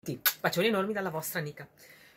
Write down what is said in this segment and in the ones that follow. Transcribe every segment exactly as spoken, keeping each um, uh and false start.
tutti, bacioni enormi dalla vostra Nika.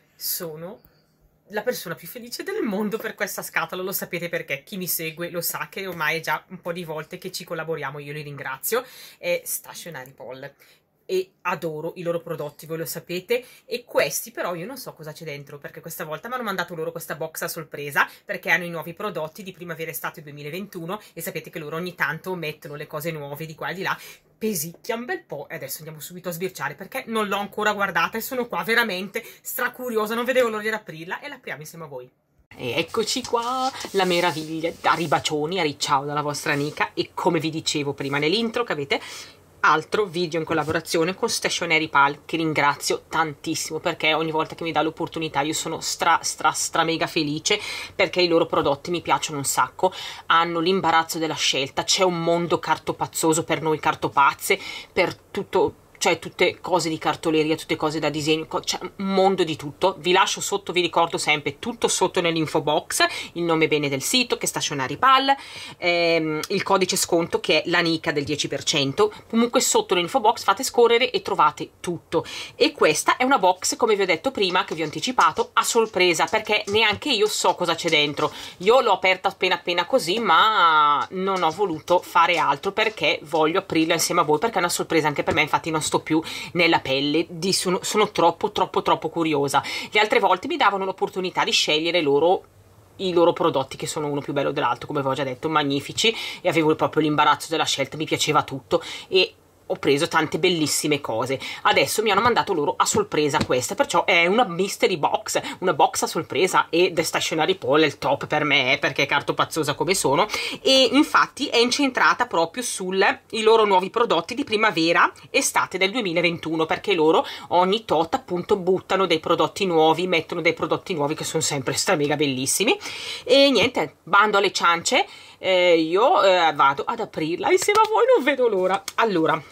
Sono la persona più felice del mondo per questa scatola, lo sapete perché chi mi segue lo sa che ormai è già un po' di volte che ci collaboriamo, io li ringrazio. È Stationery Pal e adoro i loro prodotti, voi lo sapete, e questi però io non so cosa c'è dentro, perché questa volta mi hanno mandato loro questa box a sorpresa, perché hanno i nuovi prodotti di primavera estate duemilaventuno e sapete che loro ogni tanto mettono le cose nuove di qua e di là, pesicchia un bel po', e adesso andiamo subito a sbirciare perché non l'ho ancora guardata e sono qua veramente stracuriosa, non vedevo l'ora di aprirla e l'apriamo insieme a voi. E eccoci qua, la meraviglia, a ribacioni, a ricciao dalla vostra Nika, e come vi dicevo prima nell'intro che avete altro video in collaborazione con Stationery Pal, che ringrazio tantissimo perché ogni volta che mi dà l'opportunità io sono stra stra stra mega felice, perché i loro prodotti mi piacciono un sacco, hanno l'imbarazzo della scelta, c'è un mondo cartopazzoso per noi cartopazze, per tutto, cioè tutte cose di cartoleria, tutte cose da disegno, c'è un mondo di tutto. Vi lascio sotto, vi ricordo sempre, tutto sotto nell'info box, il nome bene del sito che è Stationery Pal, ehm, il codice sconto che è la Nika del dieci per cento, comunque sotto nell'info box fate scorrere e trovate tutto. E questa è una box, come vi ho detto prima, che vi ho anticipato, a sorpresa, perché neanche io so cosa c'è dentro. Io l'ho aperta appena appena così, ma non ho voluto fare altro perché voglio aprirla insieme a voi, perché è una sorpresa anche per me, infatti non sto più nella pelle, di, sono, sono troppo troppo troppo curiosa. Le altre volte mi davano l'opportunità di scegliere loro i loro prodotti, che sono uno più bello dell'altro, come vi ho già detto, magnifici, e avevo proprio l'imbarazzo della scelta, mi piaceva tutto e ho preso tante bellissime cose. Adesso mi hanno mandato loro a sorpresa questa, perciò è una mystery box, una box a sorpresa, e The Stationery Pal è il top per me, perché è cartopazzosa come sono, e infatti è incentrata proprio sui loro nuovi prodotti di primavera estate del duemilaventuno, perché loro ogni tot appunto buttano dei prodotti nuovi, mettono dei prodotti nuovi che sono sempre stra mega bellissimi. E niente, bando alle ciance, eh, io eh, vado ad aprirla insieme a voi, non vedo l'ora. Allora,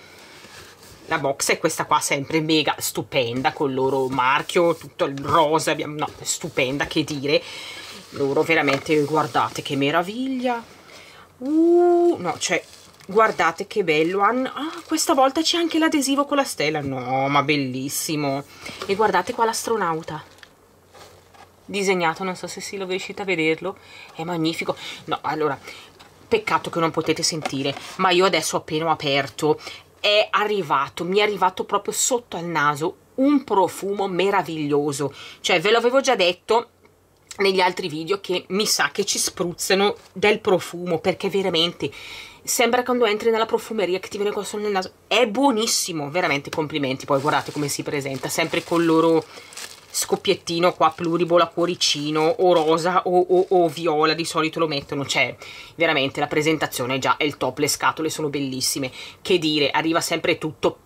la box è questa qua, sempre mega stupenda, con il loro marchio, tutto il rosa, abbiamo, no, stupenda, che dire, loro veramente, guardate che meraviglia, uh, no, cioè, guardate che bello, hanno, ah, questa volta c'è anche l'adesivo con la stella, no, ma bellissimo, e guardate qua l'astronauta, disegnato, non so se si lo riuscite a vederlo, è magnifico, no, allora, peccato che non potete sentire, ma io adesso ho appena aperto, è arrivato, mi è arrivato proprio sotto al naso un profumo meraviglioso, cioè ve l'avevo già detto negli altri video che mi sa che ci spruzzano del profumo, perché veramente sembra quando entri nella profumeria che ti viene questo nel naso, è buonissimo, veramente complimenti. Poi guardate come si presenta, sempre con il loro scoppiettino qua pluribolo a cuoricino, o rosa o, o, o viola, di solito lo mettono, cioè veramente la presentazione già è il top, le scatole sono bellissime, che dire, arriva sempre tutto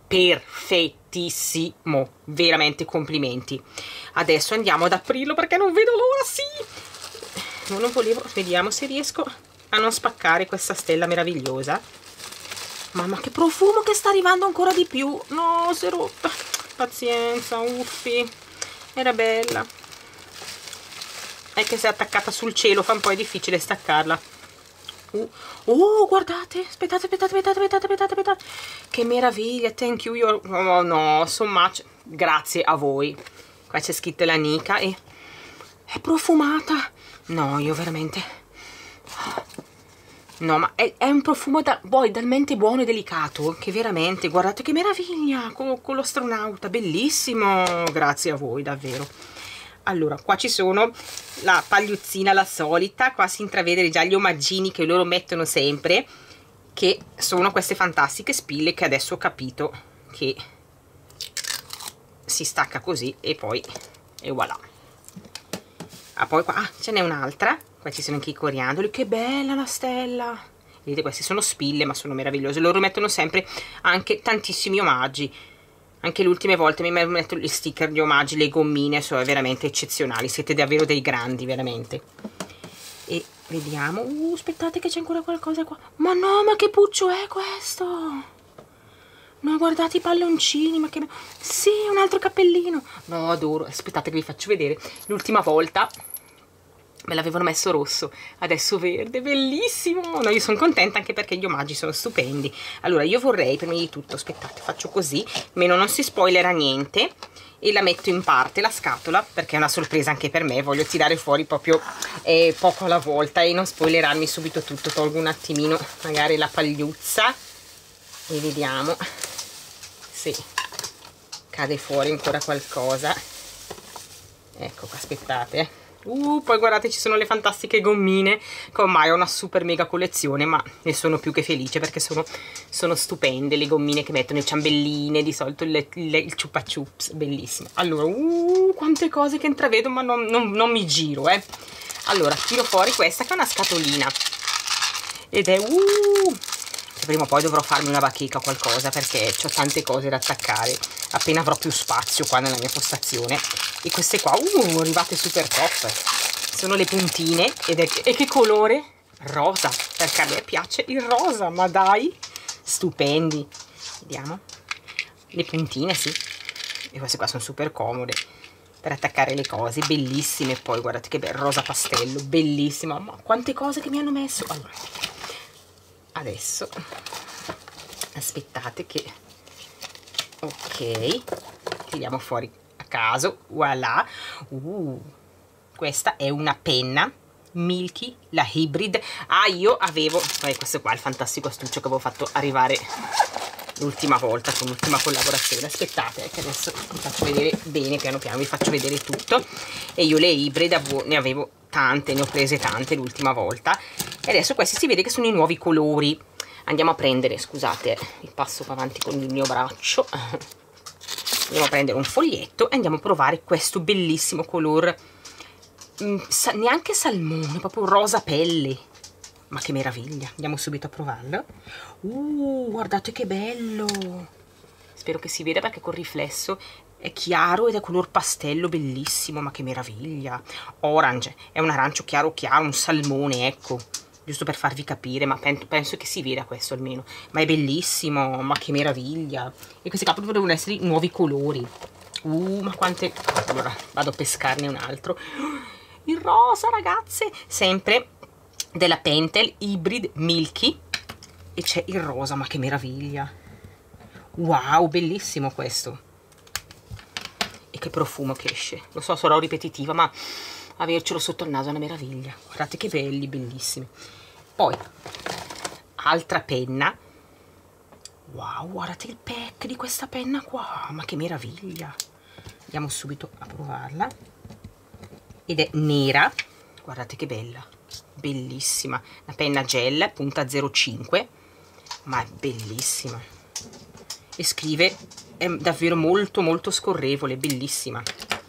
perfettissimo, veramente complimenti. Adesso andiamo ad aprirlo perché non vedo l'ora, sì, non lo volevo, vediamo se riesco a non spaccare questa stella meravigliosa. Mamma che profumo che sta arrivando ancora di più, no, si è rotta, pazienza, uffi, era bella, è che se è attaccata sul cielo fa un po' è difficile staccarla. uh. Oh, guardate, aspettate aspettate aspettate aspettate aspettate, aspettate. Che meraviglia, thank you, your... oh, no, so much, grazie a voi. Qua c'è scritto la Nika e è profumata, no, io veramente, no, ma è, è un profumo da, poi talmente buono e delicato che veramente, guardate che meraviglia, con, con l'astronauta, bellissimo, grazie a voi davvero. Allora, qua ci sono la pagliuzzina, la solita, qua si intravede già gli omaggini che loro mettono sempre, che sono queste fantastiche spille che adesso ho capito che si stacca così e poi, e voilà. Ah, poi qua, ah, ce n'è un'altra. Qua ci sono anche i coriandoli, che bella la stella, vedete, queste sono spille ma sono meravigliose, loro mettono sempre anche tantissimi omaggi, anche le ultime volte mi mettono gli sticker di omaggi, le gommine, sono veramente eccezionali, siete davvero dei grandi, veramente. E vediamo, uh, aspettate che c'è ancora qualcosa qua, ma no, ma che puccio è questo? No, guardate i palloncini, ma che... sì, un altro cappellino, no, adoro, aspettate che vi faccio vedere, l'ultima volta me l'avevano messo rosso, adesso verde, bellissimo, no, io sono contenta anche perché gli omaggi sono stupendi. Allora io vorrei, prima di tutto, aspettate, faccio così, meno non si spoilerà niente, e la metto in parte la scatola, perché è una sorpresa anche per me, voglio tirare fuori proprio eh, poco alla volta e non spoilerarmi subito tutto. Tolgo un attimino magari la pagliuzza e vediamo se cade fuori ancora qualcosa. Ecco qua, aspettate. Uh, poi guardate, ci sono le fantastiche gommine, che ormai ho una super mega collezione, ma ne sono più che felice perché sono, sono stupende le gommine che mettono, le ciambelline, di solito le, le, il chupa chups, bellissimo. Allora, uh, quante cose che intravedo, ma non, non, non mi giro, eh. Allora, tiro fuori questa che è una scatolina, ed è, uh, prima o poi dovrò farmi una bacheca o qualcosa, perché ho tante cose da attaccare appena avrò più spazio qua nella mia postazione. E queste qua, uh, arrivate super top, sono le puntine, ed è, e che colore? Rosa, perché a me piace il rosa, ma dai, stupendi. Vediamo, le puntine, sì, e queste qua sono super comode per attaccare le cose, bellissime. Poi guardate che bel rosa pastello, bellissimo, ma quante cose che mi hanno messo. Allora, adesso aspettate che, ok, tiriamo fuori a caso, voilà. Uh, questa è una penna Milky, la Hybrid. Ah, io avevo, eh, questo qua è il fantastico astuccio che avevo fatto arrivare l'ultima volta con l'ultima collaborazione. Aspettate, eh, che adesso vi faccio vedere bene, piano piano vi faccio vedere tutto. E io le Hybrid avevo, ne avevo tante, ne ho prese tante l'ultima volta, e adesso questi si vede che sono i nuovi colori. Andiamo a prendere, scusate, mi passo avanti con il mio braccio, andiamo a prendere un foglietto e andiamo a provare questo bellissimo color, mh, sa, neanche salmone, proprio rosa pelle, ma che meraviglia. Andiamo subito a provarlo. Uh, guardate che bello, spero che si veda perché col riflesso è chiaro ed è color pastello, bellissimo, ma che meraviglia. Orange, è un arancio chiaro chiaro, un salmone, ecco, giusto per farvi capire, ma penso, penso che si veda questo almeno, ma è bellissimo, ma che meraviglia. E questi qua devono essere i nuovi colori. Uh, ma quante... Allora, vado a pescarne un altro. Il rosa, ragazze, sempre della Pentel Hybrid Milky, e c'è il rosa, ma che meraviglia. Wow, bellissimo questo. E che profumo che esce. Lo so, sarò ripetitiva, ma avercelo sotto il naso è una meraviglia. Guardate che belli, bellissimi. Poi altra penna. Wow, guardate il pack di questa penna qua, ma che meraviglia. Andiamo subito a provarla. Ed è nera, guardate che bella, bellissima. La penna gel punta zero cinque, ma è bellissima, e scrive, è davvero molto molto scorrevole, bellissima.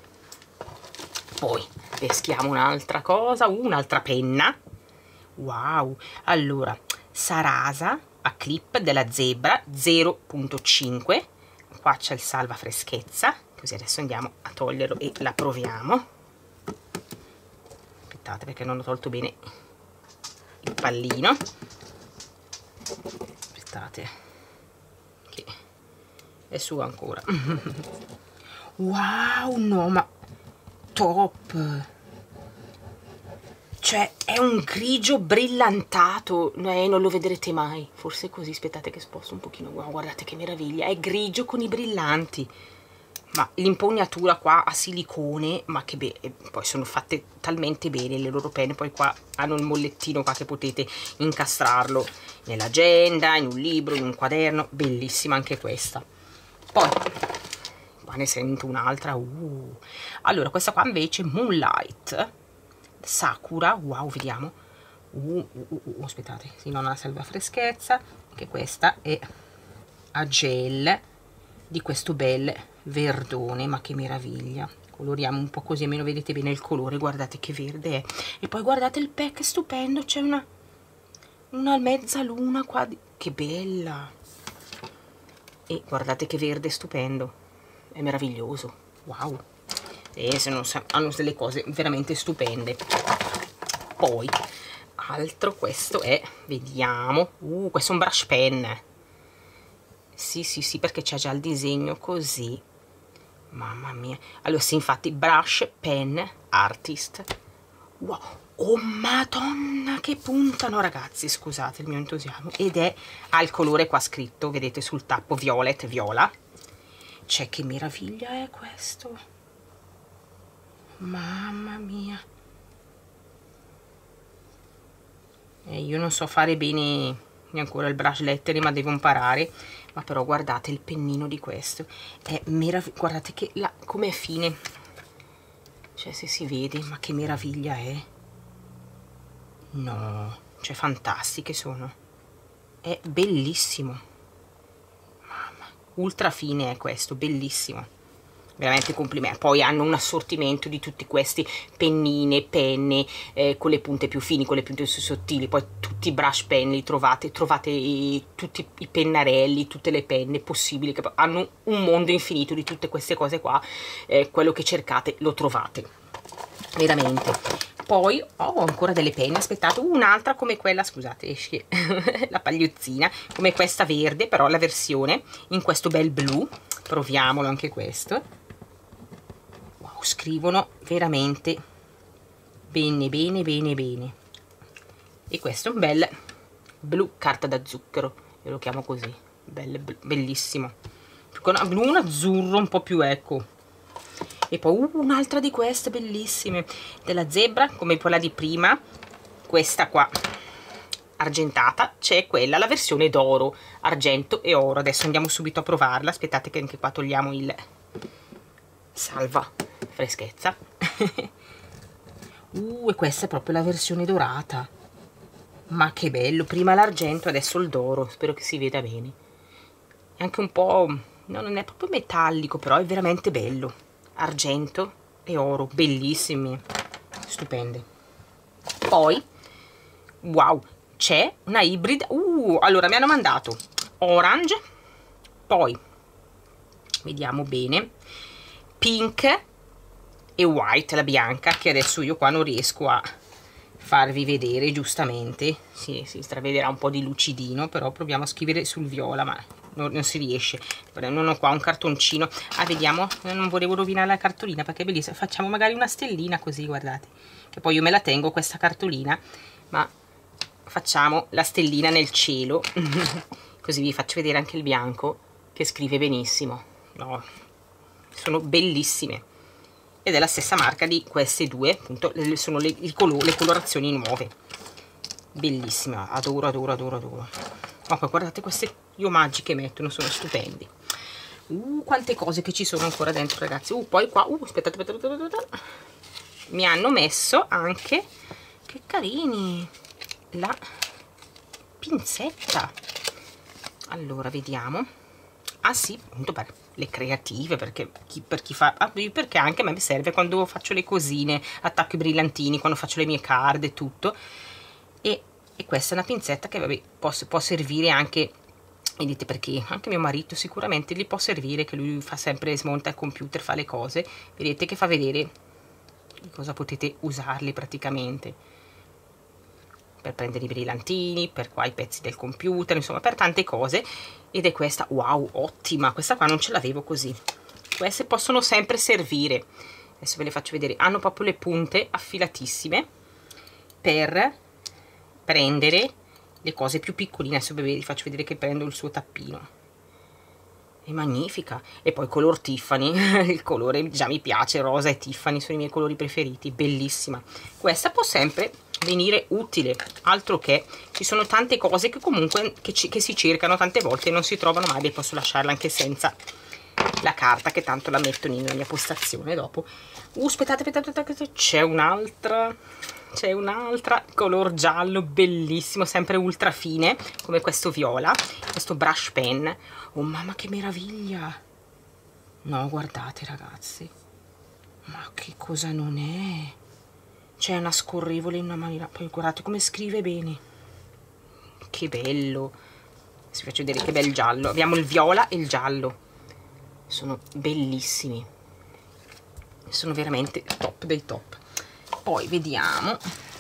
Poi peschiamo un'altra cosa, un'altra penna. Wow, allora, Sarasa a clip della Zebra zero punto cinque, qua c'è il salva freschezza, così adesso andiamo a toglierlo e la proviamo. Aspettate, perché non ho tolto bene il pallino. Aspettate, che è su ancora. Wow, no, ma top, cioè è un grigio brillantato, eh, non lo vedrete mai, forse così. Aspettate che sposto un pochino. Wow, guardate che meraviglia, è grigio con i brillanti, ma l'impugnatura qua a silicone, ma che bene. Poi sono fatte talmente bene le loro penne, poi qua hanno il mollettino qua che potete incastrarlo nell'agenda, in un libro, in un quaderno, bellissima anche questa. Poi qua ne sento un'altra. uh. Allora, questa qua invece Moonlight Sakura, wow, vediamo. uh, uh, uh, uh, aspettate, sì, non ha la salva freschezza, che questa è a gel di questo bel verdone, ma che meraviglia. Coloriamo un po' così almeno vedete bene il colore, guardate che verde è. E poi guardate il pack, è stupendo, c'è una una mezzaluna qua di... che bella, e guardate che verde stupendo, è meraviglioso. Wow, e se non sa, hanno delle cose veramente stupende. Poi altro, questo è, vediamo, uh, questo è un brush pen. Sì, sì, sì, perché c'è già il disegno così. Mamma mia. Allora, sì, infatti, brush pen artist. Wow. Oh, madonna, che puntano, ragazzi. Scusate il mio entusiasmo. Ed è al colore qua scritto, vedete sul tappo, violet, viola. Cioè, che meraviglia è questo, mamma mia. E io non so fare bene ancora il brush lettering, ma devo imparare. Ma però guardate il pennino di questo, è meraviglioso, guardate che la, com'è fine, cioè se si vede, ma che meraviglia è, no, cioè fantastiche sono, è bellissimo, mamma, ultra fine è questo, bellissimo, veramente complimenti. Poi hanno un assortimento di tutti questi pennine, penne, eh, con le punte più fini, con le punte più sottili, poi tutti i brush pen li trovate, trovate i, tutti i pennarelli, tutte le penne possibili, che hanno un mondo infinito di tutte queste cose qua, eh, quello che cercate lo trovate, veramente. Poi ho ancora delle penne, aspettate, un'altra come quella, scusate, esce la pagliuzzina, come questa verde, però la versione in questo bel blu, proviamolo anche questo. Scrivono veramente bene bene bene bene, e questo è un bel blu carta da zucchero, io lo chiamo così, belle, bellissimo, con un azzurro un po' più, ecco. E poi uh, un'altra di queste bellissime della Zebra, come quella di prima, questa qua argentata, c'è quella, la versione d'oro, argento e oro. Adesso andiamo subito a provarla, aspettate che anche qua togliamo il salva freschezza. uh, e questa è proprio la versione dorata, ma che bello, prima l'argento, adesso il d'oro, spero che si veda bene. È anche un po', no, non è proprio metallico, però è veramente bello, argento e oro, bellissimi, stupende. Poi wow, c'è una ibrida, uh, allora mi hanno mandato orange, poi vediamo bene, pink e white, la bianca, che adesso io qua non riesco a farvi vedere, giustamente si, si stravederà un po' di lucidino, però proviamo a scrivere sul viola, ma non, non si riesce. Non ho qua un cartoncino, ah vediamo, non volevo rovinare la cartolina perché è bellissima, facciamo magari una stellina così, guardate, che poi io me la tengo questa cartolina, ma facciamo la stellina nel cielo così vi faccio vedere anche il bianco che scrive benissimo, no, sono bellissime, ed è la stessa marca di queste due, appunto, sono le, il colore, le colorazioni nuove, bellissima, adoro adoro adoro adoro. Oh, poi guardate questi gli omaggi che mettono, sono stupendi. Uh, quante cose che ci sono ancora dentro, ragazzi. Uh, poi qua, uh, aspettate, aspettate, aspettate, mi hanno messo anche, che carini, la pinzetta. Allora vediamo, ah sì, appunto per le creative, perché chi, per chi fa, ah, perché anche a me serve quando faccio le cosine, attacco i brillantini, quando faccio le mie card e tutto. E, e questa è una pinzetta che vabbè può, può servire anche, e dite perché, anche mio marito sicuramente gli può servire, che lui fa sempre, smonta il computer, fa le cose, vedete che fa vedere cosa potete usarli praticamente, per prendere i brillantini, per qua i pezzi del computer, insomma per tante cose. Ed è questa, wow, ottima, questa qua non ce l'avevo così, queste possono sempre servire, adesso ve le faccio vedere, hanno proprio le punte affilatissime per prendere le cose più piccoline. Adesso vi faccio vedere che prendo il suo tappino, è magnifica. E poi color Tiffany il colore già mi piace, rosa e Tiffany sono i miei colori preferiti, bellissima. Questa può sempre venire utile, altro che, ci sono tante cose che comunque che, ci, che si cercano tante volte e non si trovano mai. Beh, posso lasciarla anche senza la carta, che tanto la metto nella mia postazione dopo. Uh, aspettate, aspettate, aspettate, c'è un'altra, c'è un'altra color giallo bellissimo, sempre ultra fine, come questo viola, questo brush pen. Oh mamma che meraviglia, no guardate ragazzi, ma che cosa non è, c'è una scorrevole in una maniera, poi guardate come scrive bene, che bello. Vi faccio vedere che bel giallo, abbiamo il viola e il giallo, sono bellissimi, sono veramente top dei top. Poi vediamo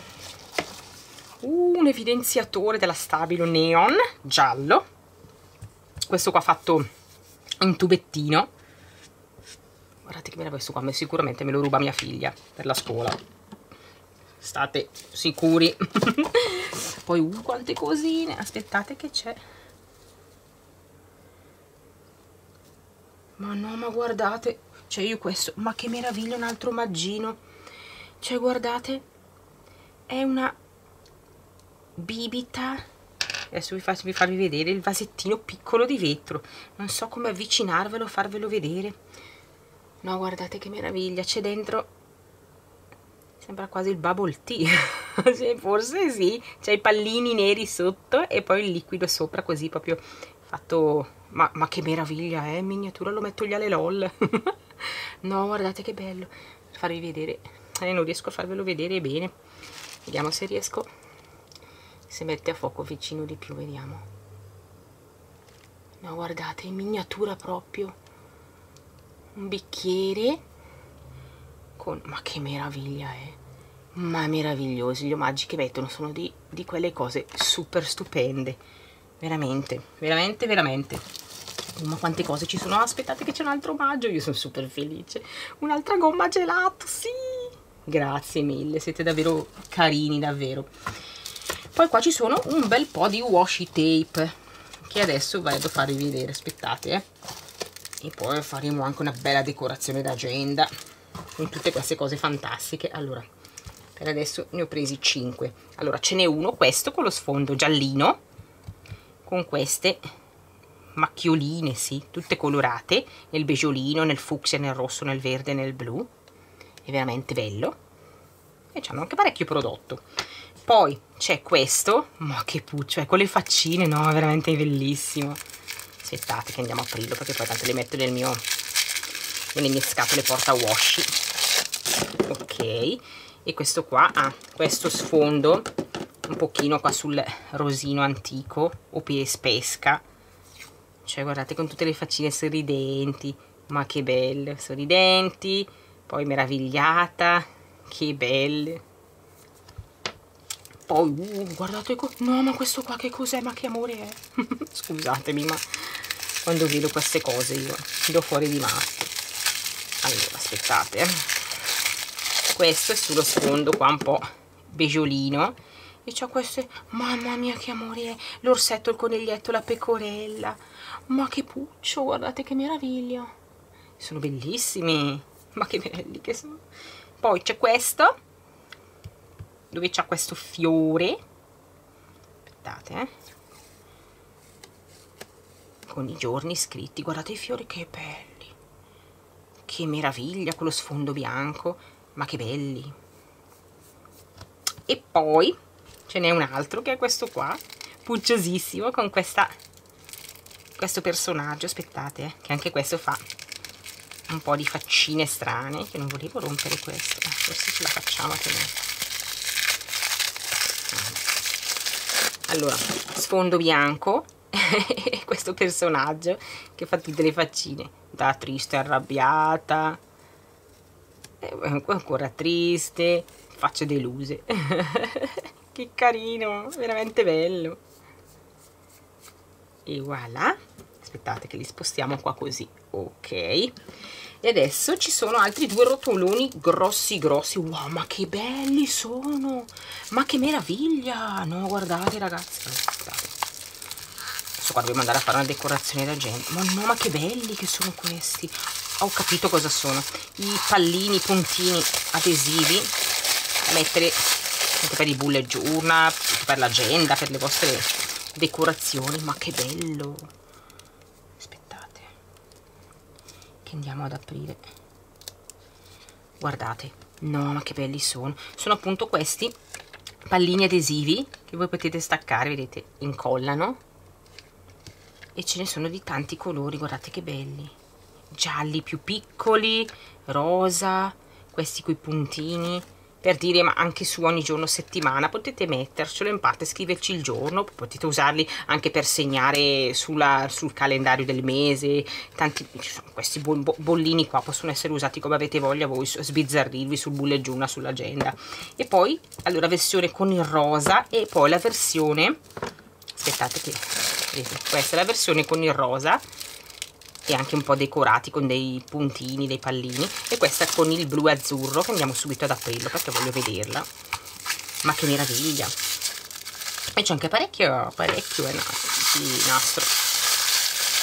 uh, un evidenziatore della Stabilo neon giallo, questo qua fatto in tubettino, guardate che meraviglia, questo qua sicuramente me lo ruba mia figlia per la scuola, state sicuri. Poi uh, quante cosine, aspettate che c'è, Ma no, ma guardate, cioè io questo, ma che meraviglia, un altro omaggino. Cioè guardate, è una bibita. Adesso vi faccio vi farvi vedere il vasettino piccolo di vetro. Non so come avvicinarvelo, farvelo vedere. No, guardate che meraviglia, c'è dentro, sembra quasi il bubble tea. Forse sì, c'è i pallini neri sotto e poi il liquido sopra, così proprio fatto. Ma, ma che meraviglia, eh, in miniatura lo metto gli ale lol. No, guardate che bello. Per farvi vedere, eh, non riesco a farvelo vedere bene. Vediamo se riesco, se mette a fuoco vicino di più, vediamo. No, guardate, in miniatura proprio. Un bicchiere con, ma che meraviglia, eh. Ma meravigliosi, gli omaggi che mettono sono di, di quelle cose super stupende. Veramente, veramente, veramente. Oh, ma quante cose ci sono. Aspettate che c'è un altro omaggio, io sono super felice. Un'altra gomma gelato, sì. Grazie mille, siete davvero carini, davvero. Poi qua ci sono un bel po' di washi tape che adesso vado a farvi vedere, aspettate, eh. E poi faremo anche una bella decorazione d'agenda con tutte queste cose fantastiche. Allora, per adesso ne ho presi cinque. Allora, ce n'è uno, questo con lo sfondo giallino, con queste macchioline, sì, tutte colorate, nel beggiolino, nel fucsia, nel rosso, nel verde, nel blu. È veramente bello. E c'hanno anche parecchio prodotto. Poi c'è questo, ma che puccio, è con le faccine, no, è veramente bellissimo. Aspettate che andiamo a aprirlo, perché poi tanto le metto nel mio, nelle mie scatole porta washi. Ok, e questo qua ha ah, questo sfondo un pochino qua sul rosino antico o pesca, cioè guardate, con tutte le faccine sorridenti, ma che belle, sorridenti, poi meravigliata, che belle. Poi uh, guardate, no, ma questo qua che cos'è, ma che amore è. Scusatemi, ma quando vedo queste cose io do fuori di matto. Allora, aspettate, eh. Questo è sullo sfondo qua un po' beggiolino e c'ho queste, mamma mia che amore è, l'orsetto, il coniglietto, la pecorella, ma che puccio, guardate che meraviglia, sono bellissimi, ma che belli che sono. Poi c'è questo dove c'ha questo fiore, aspettate, eh, con i giorni scritti, guardate i fiori che belli, che meraviglia, con lo sfondo bianco, ma che belli. E poi ce n'è un altro che è questo qua, pucciosissimo, con questa, questo personaggio, aspettate, eh, che anche questo fa un po' di faccine strane, che non volevo rompere questo, eh, forse ce la facciamo a tenere. Allora, sfondo bianco e questo personaggio che fa tutte le faccine, da triste arrabbiata, ancora triste, facce deluse. Che carino, veramente bello. E voilà, aspettate che li spostiamo qua così, ok. E adesso ci sono altri due rotoloni grossi grossi, wow, ma che belli sono, ma che meraviglia, no, guardate ragazzi, aspettate. Adesso qua dobbiamo andare a fare una decorazione d'agenda, ma no, ma che belli che sono questi. Ho capito cosa sono, i pallini, i puntini adesivi da mettere anche per i bullet journal, per l'agenda, per le vostre decorazioni, ma che bello. Aspettate che andiamo ad aprire, guardate, no, ma che belli sono. Sono appunto questi pallini adesivi che voi potete staccare, vedete, incollano, e ce ne sono di tanti colori, guardate che belli, gialli più piccoli, rosa, questi coi puntini, per dire, ma anche su ogni giorno settimana potete mettercelo in parte, scriverci il giorno, potete usarli anche per segnare sulla, sul calendario del mese. Tanti, questi bollini qua possono essere usati come avete voglia voi, sbizzarrirvi sul bullet journal, sull'agenda. E poi, allora, versione con il rosa, e poi la versione, aspettate che, vedete, questa è la versione con il rosa, e anche un po' decorati con dei puntini, dei pallini, e questa con il blu azzurro, che andiamo subito ad aprirlo perché voglio vederla, ma che meraviglia. E c'è anche parecchio parecchio eh, no, di nastro,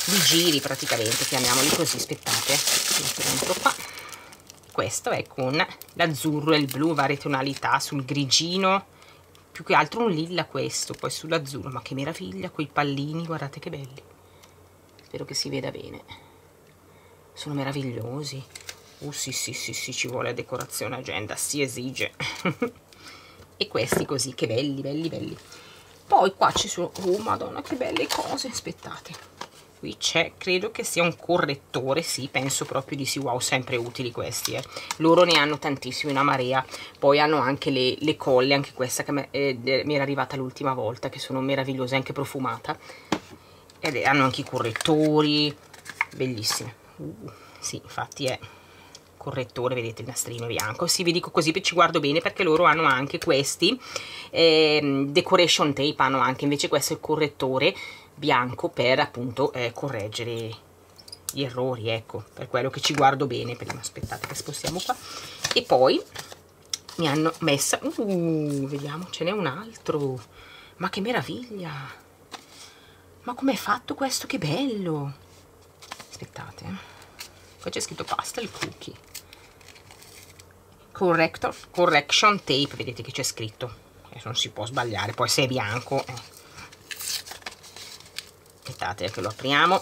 di giri praticamente, chiamiamoli così. Aspettate, metto dentro qua. Questo è con l'azzurro e il blu, varie tonalità, sul grigino, più che altro un lilla questo, poi sull'azzurro. Ma che meraviglia, quei pallini, guardate che belli, spero che si veda bene, sono meravigliosi. Uh sì sì sì sì, ci vuole decorazione agenda, si esige. E questi così, che belli belli belli. Poi qua ci sono, oh madonna che belle cose, aspettate, qui c'è, credo che sia un correttore, sì, penso proprio di sì. Wow, sempre utili questi, eh. Loro ne hanno tantissimi, una marea. Poi hanno anche le, le colle, anche questa che me, eh, mi era arrivata l'ultima volta, che sono meravigliose, anche profumata. Ed hanno anche i correttori, bellissime. Uh, sì, infatti è correttore, vedete il nastrino bianco. Sì, vi dico così, ci guardo bene, perché loro hanno anche questi eh, decoration tape, hanno anche, invece questo è il correttore bianco per appunto eh, correggere gli errori, ecco, per quello che ci guardo bene prima. Aspettate che spostiamo qua. E poi mi hanno messa, uh, vediamo, ce n'è un altro, ma che meraviglia, ma com'è fatto questo, che bello. Aspettate, qua c'è scritto pastel cookie corrector correction tape, vedete che c'è scritto, adesso non si può sbagliare, poi se è bianco eh. Aspettate che lo apriamo,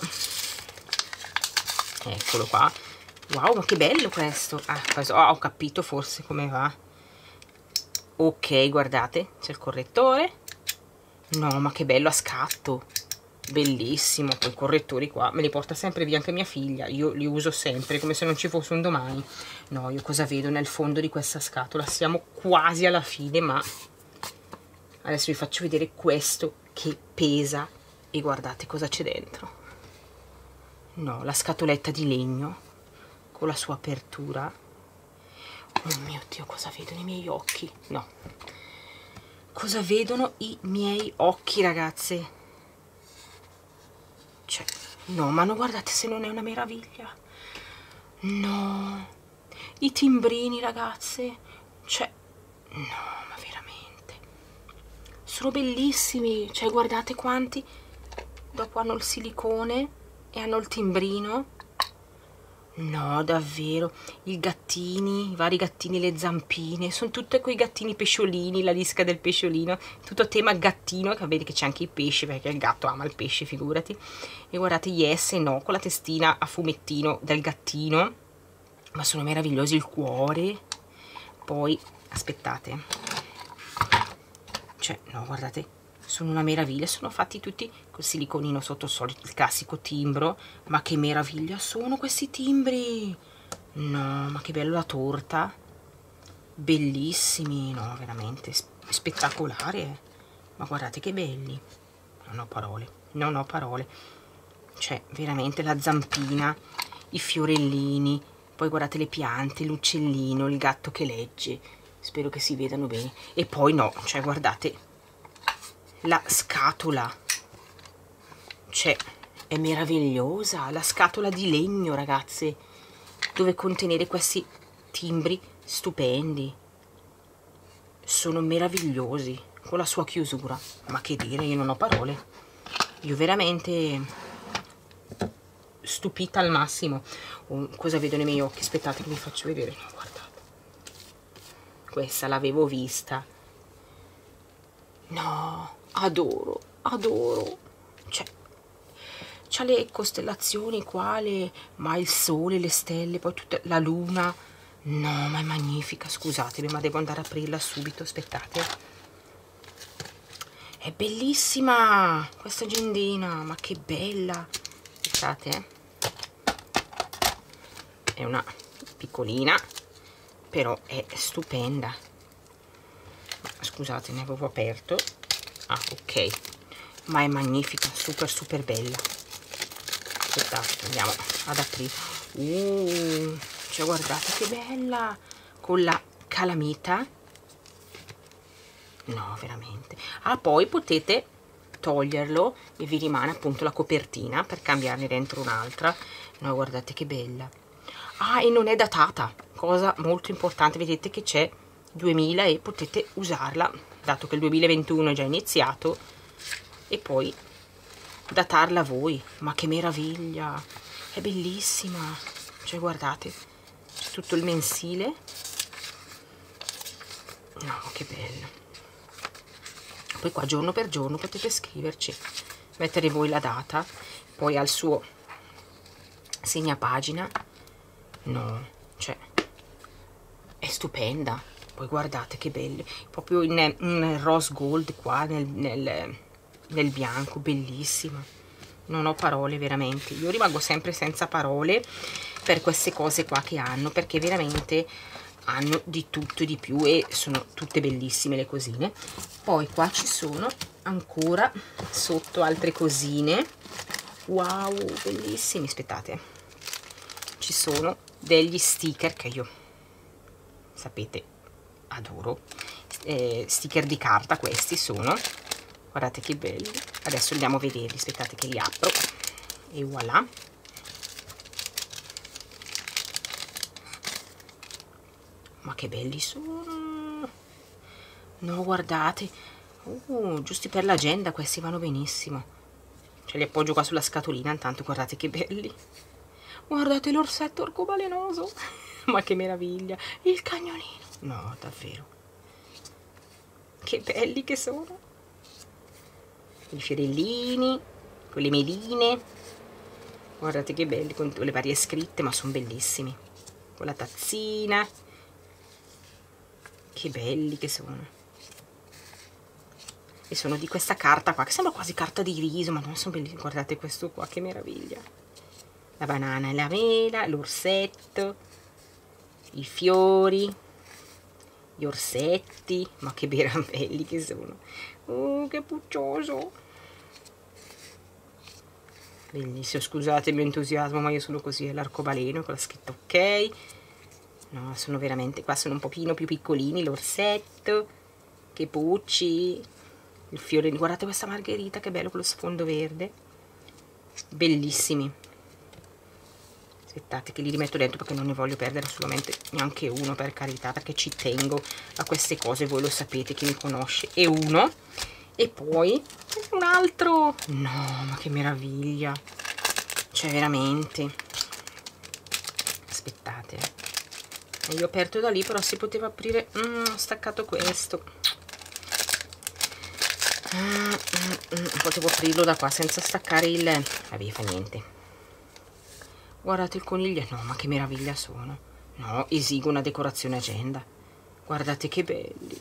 eccolo qua. Wow, ma che bello questo. Ah, questo, oh, ho capito forse come va. Ok, guardate, c'è il correttore. No, ma che bello a scatto, bellissimo. Quei correttori qua me li porta sempre via anche mia figlia, io li uso sempre come se non ci fosse un domani. No, io cosa vedo nel fondo di questa scatola? Siamo quasi alla fine, ma adesso vi faccio vedere questo che pesa. E guardate cosa c'è dentro. No, la scatoletta di legno con la sua apertura. Oh mio Dio, cosa vedono i miei occhi? No, cosa vedono i miei occhi, ragazze? Cioè, no, ma non guardate se non è una meraviglia. No, i timbrini, ragazze, cioè, no, ma veramente sono bellissimi. Cioè, guardate quanti. Dopo hanno il silicone e hanno il timbrino. No, davvero, i gattini, i vari gattini, le zampine, sono tutti quei gattini pesciolini, la disca del pesciolino, tutto tema gattino, che vedi che c'è anche i pesci, perché il gatto ama il pesce, figurati. E guardate, yes e no, con la testina a fumettino del gattino, ma sono meravigliosi, il cuore. Poi, aspettate, cioè, no, guardate, sono una meraviglia, sono fatti tutti col siliconino sotto, solito il classico timbro, ma che meraviglia sono questi timbri. No, ma che bello la torta, bellissimi, no, veramente spettacolare. Ma guardate che belli, non ho parole, non ho parole. Cioè, veramente la zampina, i fiorellini, poi guardate le piante, l'uccellino, il gatto che legge, spero che si vedano bene. E poi no, cioè guardate la scatola, cioè è meravigliosa, la scatola di legno, ragazze, dove contenere questi timbri stupendi, sono meravigliosi, con la sua chiusura, ma che dire, io non ho parole, io veramente stupita al massimo. Oh, cosa vedo nei miei occhi? Aspettate che vi faccio vedere. No, guardate, questa l'avevo vista, no, adoro, adoro, cioè c'ha le costellazioni qua, le, ma il sole, le stelle, poi tutta la luna, no, ma è magnifica. Scusatemi, ma devo andare a aprirla subito, aspettate. È bellissima questa agendina, ma che bella, aspettate, eh. È una piccolina, però è stupenda. Scusate, ne avevo aperto. Ah, ok, ma è magnifica, super super bella. Aspettate, andiamo ad aprire. Uh, cioè guardate che bella, con la calamita. No, veramente. Ah, poi potete toglierlo e vi rimane appunto la copertina per cambiarne dentro un'altra. No, guardate che bella. Ah, e non è datata, cosa molto importante, vedete che c'è duemila e potete usarla, dato che il duemilaventuno è già iniziato. E poi datarla voi. Ma che meraviglia, è bellissima, cioè guardate, c'è tutto il mensile, no, che bello. Poi qua giorno per giorno potete scriverci, mettere voi la data, poi al suo segnapagina, no, cioè è stupenda. Poi guardate che belle, proprio in, in rose gold qua nel, nel, nel bianco, bellissima. Non ho parole veramente, io rimango sempre senza parole per queste cose qua che hanno, perché veramente hanno di tutto e di più e sono tutte bellissime le cosine. Poi qua ci sono ancora sotto altre cosine, wow, bellissimi. Aspettate, ci sono degli sticker che io, sapete, adoro, eh, sticker di carta. Questi sono, guardate che belli, adesso andiamo a vederli, aspettate che li apro e voilà. Ma che belli sono, no, guardate, uh, giusti per l'agenda, questi vanno benissimo, ce li appoggio qua sulla scatolina. Intanto guardate che belli, guardate l'orsetto arcobalenoso, ma che meraviglia, il cagnolino, no, davvero, che belli che sono, i fiorellini con le meline, guardate che belli, con le varie scritte, ma sono bellissimi, con la tazzina, che belli che sono. E sono di questa carta qua che sembra quasi carta di riso, ma non sono bellissimi. Guardate questo qua, che meraviglia, la banana e la mela, l'orsetto, i fiori, gli orsetti, ma che belli che sono, oh, che puccioso, bellissimo. Scusate il mio entusiasmo, ma io sono così, è l'arcobaleno con la scritta ok. No, sono veramente, qua sono un pochino più piccolini, l'orsetto, che pucci, il fiore, guardate questa margherita, che bello con lo sfondo verde, bellissimi. Aspettate che li rimetto dentro perché non ne voglio perdere assolutamente neanche uno, per carità, perché ci tengo a queste cose, voi lo sapete, chi mi conosce. E uno, e poi un altro, no, ma che meraviglia, cioè veramente, aspettate, io ho aperto da lì, però si poteva aprire, mm, ho staccato questo, mm, mm, mm, potevo aprirlo da qua senza staccare il, vabbè, fa niente. Guardate il coniglio, no, ma che meraviglia sono, no, esigo una decorazione agenda, guardate che belli,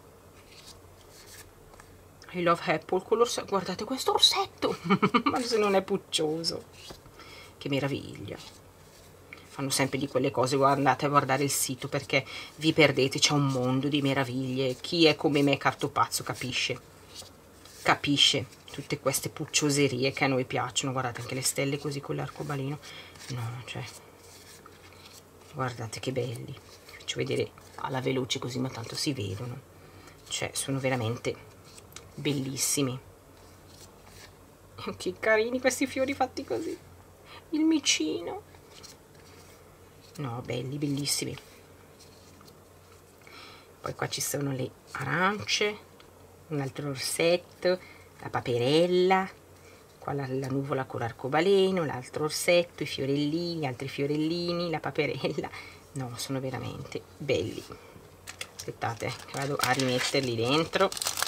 I love apple con l'orsetto, guardate questo orsetto, ma se non è puccioso, che meraviglia. Fanno sempre di quelle cose, guardate a guardare il sito perché vi perdete, c'è un mondo di meraviglie. Chi è come me cartopazzo capisce, capisce tutte queste puccioserie che a noi piacciono. Guardate anche le stelle così con l'arcobaleno, no, cioè, guardate che belli, faccio vedere alla veloce così, ma tanto si vedono, cioè sono veramente bellissimi. Che carini questi fiori fatti così, il micino, no, belli, bellissimi. Poi qua ci sono le arance, un altro orsetto, la paperella, qua la, la nuvola con l'arcobaleno, l'altro orsetto, i fiorellini, altri fiorellini, la paperella, no, sono veramente belli. Aspettate che vado a rimetterli dentro,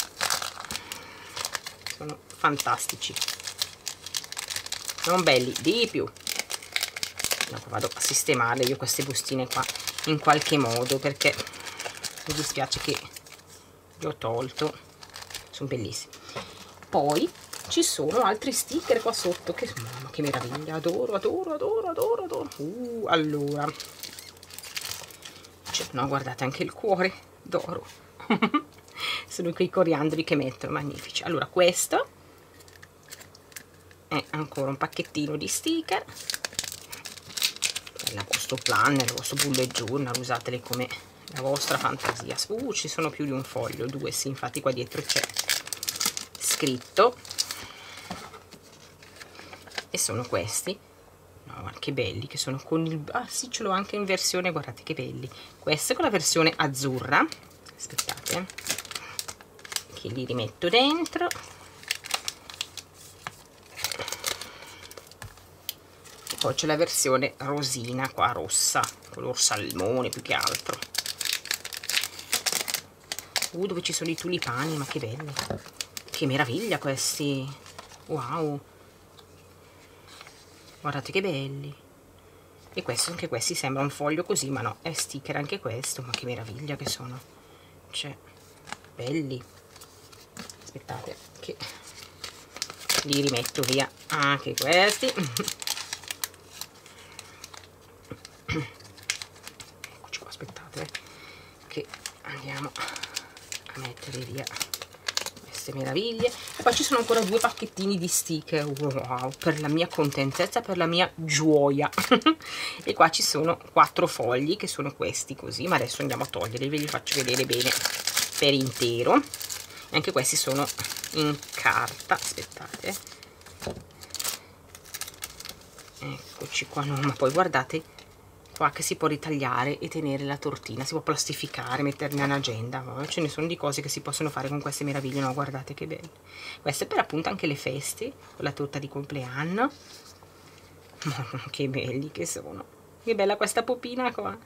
sono fantastici, non belli, di più. Dopo vado a sistemarle io queste bustine qua in qualche modo, perché mi dispiace che li ho tolto, sono bellissimi. Poi ci sono altri sticker qua sotto che, mamma, che meraviglia, adoro, adoro, adoro, adoro, adoro. Uh, allora, cioè, no, guardate anche il cuore d'oro. Sono quei coriandoli che mettono, magnifici. Allora, questo è ancora un pacchettino di sticker, il vostro planner, il vostro bullet journal, usatele come la vostra fantasia. Uh, ci sono più di un foglio, due, sì, infatti qua dietro c'è scritto, e sono questi, no, che belli che sono, con il, ah sì, ce l'ho anche in versione, guardate che belli, questo è con la versione azzurra. Aspettate che li rimetto dentro, poi c'è la versione rosina qua, rossa, color salmone più che altro. Uh, dove ci sono i tulipani, ma che belli, che meraviglia questi, wow, guardate che belli. E questo, anche questi sembra un foglio così, ma no, è sticker anche questo, ma che meraviglia che sono, cioè belli. Aspettate che li rimetto via anche questi. Eccoci qua, aspettate eh, che andiamo a mettere via queste meraviglie. E poi ci sono ancora due pacchettini di sticker, wow, per la mia contentezza, per la mia gioia. E qua ci sono quattro fogli che sono questi così, ma adesso andiamo a toglierli, ve li faccio vedere bene per intero. E anche questi sono in carta, aspettate, eccoci qua, no, ma poi guardate qua che si può ritagliare e tenere la tortina, si può plastificare, metterne un'agenda, no? Ce ne sono di cose che si possono fare con queste meraviglie, no? Guardate che bello. Questo è per appunto anche le feste, con la torta di compleanno. Oh, che belli che sono, che bella questa popina qua,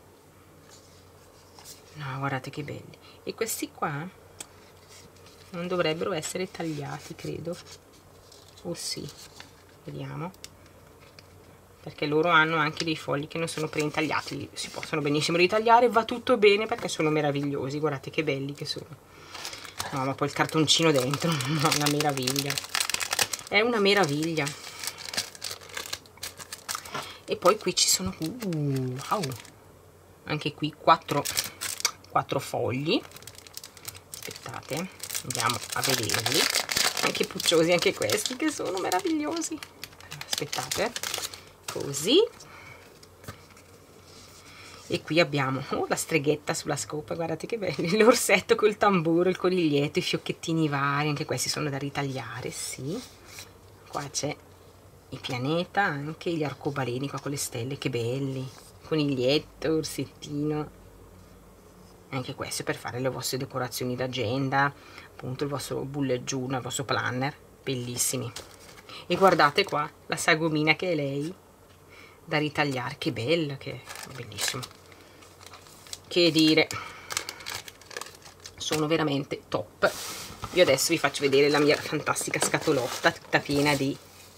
no, guardate che belli. E questi qua non dovrebbero essere tagliati, credo, o sì, vediamo, perché loro hanno anche dei fogli che non sono pre-intagliati, si possono benissimo ritagliare, va tutto bene perché sono meravigliosi, guardate che belli che sono. No, ma poi il cartoncino dentro, una meraviglia, è una meraviglia. E poi qui ci sono, uh, wow, anche qui quattro, quattro fogli, aspettate, andiamo a vederli, anche pucciosi anche questi che sono meravigliosi. Aspettate, così, e qui abbiamo oh, la streghetta sulla scopa, guardate che belli, l'orsetto col tamburo, il coniglietto, i fiocchettini vari, anche questi sono da ritagliare, sì. Qua c'è il pianeta, anche gli arcobaleni qua con le stelle, che belli, coniglietto, orsettino. Anche questo per fare le vostre decorazioni d'agenda, appunto il vostro bullet journal, il vostro planner, bellissimi. E guardate qua la sagomina che è lei da ritagliare, che bella, che è bellissimo, che dire, sono veramente top. Io adesso vi faccio vedere la mia fantastica scatolotta tutta piena di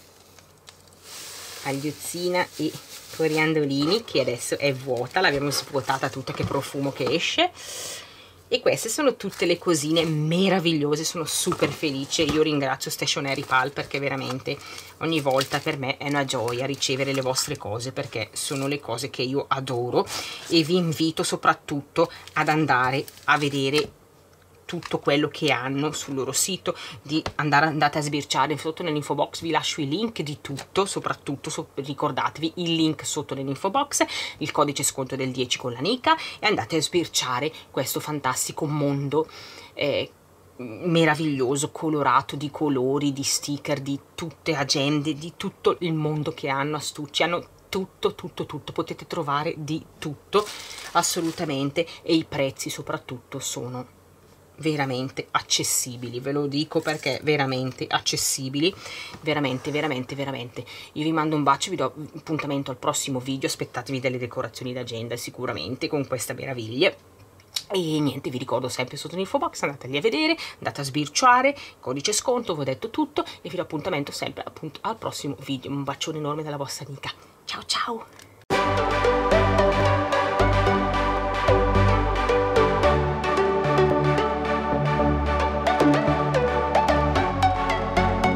agliozzina e coriandolini, che adesso è vuota, l'abbiamo svuotata tutta, che profumo che esce. E queste sono tutte le cosine meravigliose, sono super felice. Io ringrazio Stationery Pal perché veramente ogni volta per me è una gioia ricevere le vostre cose, perché sono le cose che io adoro, e vi invito soprattutto ad andare a vedere tutto quello che hanno sul loro sito, di andare andate a sbirciare sotto nell'info box, vi lascio i link di tutto, soprattutto so, ricordatevi il link sotto nell'info box, il codice sconto del dieci con la Nica, e andate a sbirciare questo fantastico mondo eh, meraviglioso, colorato di colori, di sticker, di tutte agende, di tutto il mondo che hanno, astucci, hanno tutto tutto tutto, potete trovare di tutto assolutamente, e i prezzi soprattutto sono veramente accessibili, ve lo dico perché veramente accessibili, veramente veramente veramente. Io vi mando un bacio, vi do appuntamento al prossimo video, aspettatevi delle decorazioni d'agenda sicuramente con questa meraviglia. E niente, vi ricordo sempre sotto l'info box, andateli a vedere, andate a sbirciare, codice sconto, vi ho detto tutto, e vi do appuntamento sempre appunto al prossimo video. Un bacione enorme dalla vostra Nica, ciao ciao!